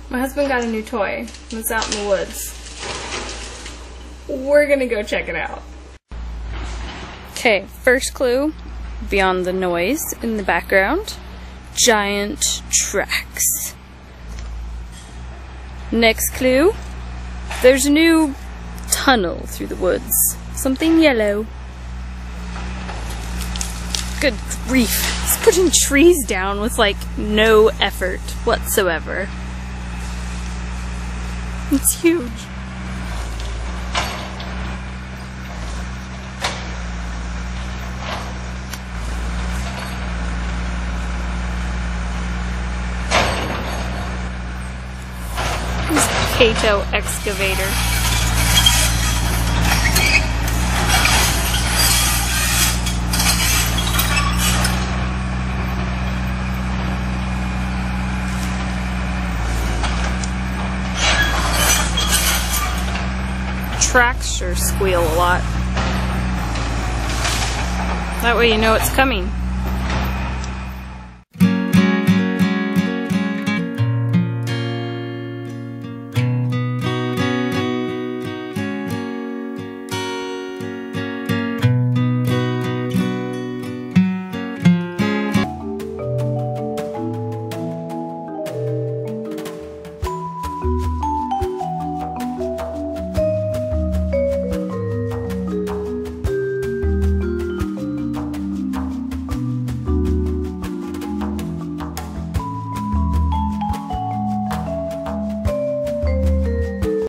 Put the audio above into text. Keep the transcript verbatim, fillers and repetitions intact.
My husband got a new toy. It's out in the woods. We're gonna go check it out. Okay, first clue, beyond the noise in the background, giant tracks. Next clue, there's a new tunnel through the woods. Something yellow. Good grief, he's putting trees down with like no effort whatsoever. It's huge. Kato excavator. Tracks sure squeal a lot. That way you know it's coming.